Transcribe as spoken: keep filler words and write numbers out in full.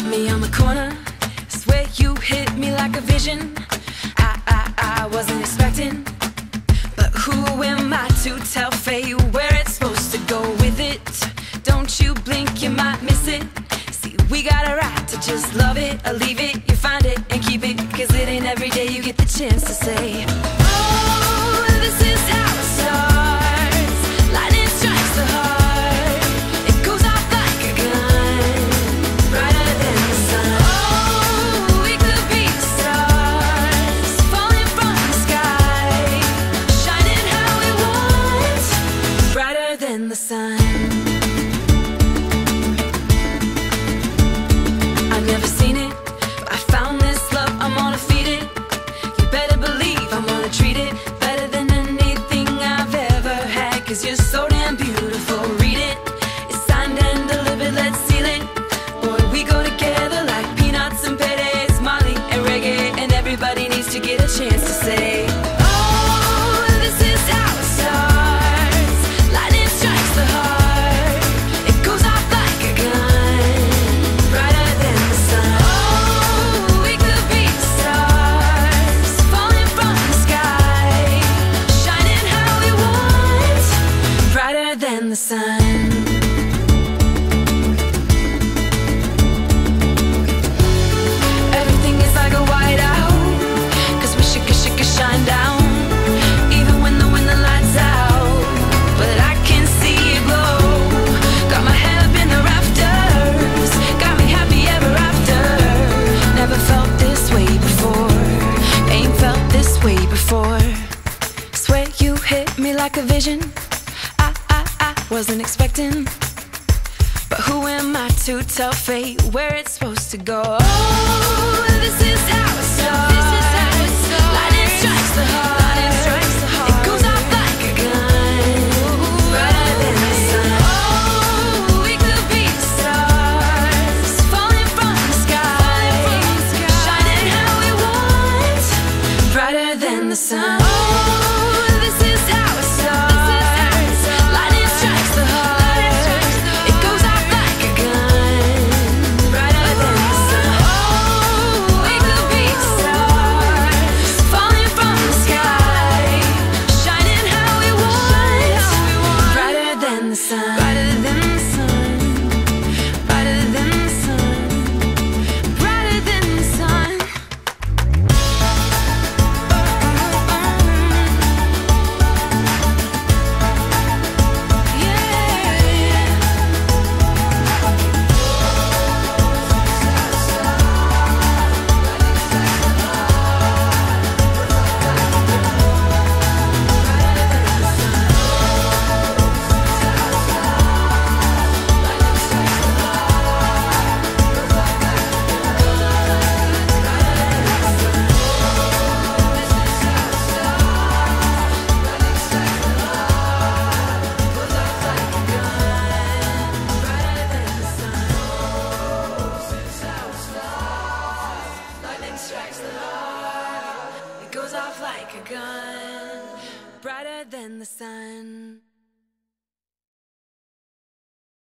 me on the corner, swear you hit me like a vision. I, I, I wasn't expecting, but who am I to tell fate where it's supposed to go with it? Don't you blink, you might miss it. See, we got a right to just love it or leave it. You find it and keep it, cause it ain't every day you get the chance to say, oh, this is how it starts. Lightning strikes the heart, it goes off like a gun, brighter than the sun. Oh, we could be stars, falling from the sky, shining how we want, brighter than the sun. I've never seen it, but I found this love, I'm gonna feed it. You better believe I'm gonna treat it better than anything I've ever had, cause you're so damn beautiful. Read it, it's signed and delivered, let's seal it. Boy, we go together like peanuts and pedes, Molly and reggae, and everybody needs to get a chance to say, oh, this is how it starts. Lightning strikes the heart, it goes off like a gun, brighter than the sun. Oh, we could be stars, falling from the sky, shining how we want, brighter than the sun. Everything is like a whiteout, cause we should, should, should shine down, even when the, when the light's out. But I can see it glow, got my head up in the rafters, got me happy ever after. Never felt this way before, ain't felt this way before. Swear you hit me like a vision, I, I, I wasn't expecting, but who am I to tell fate where it's supposed to go? Oh, this is how it starts. Lightning strikes the heart, it goes off like a gun, brighter than the sun. Oh, we could be stars, falling from the sky, shining how we want, brighter than the sun. Oh, this is how it starts. Lightning strikes the heart, it goes off like a gun, brighter than the sun. Oh, we could be stars, falling from the sky, shining how we want, brighter than the sun. Brighter than the sun, brighter than the sun, brighter than the sun. Strikes the heart, it goes off like a gun, brighter than the sun.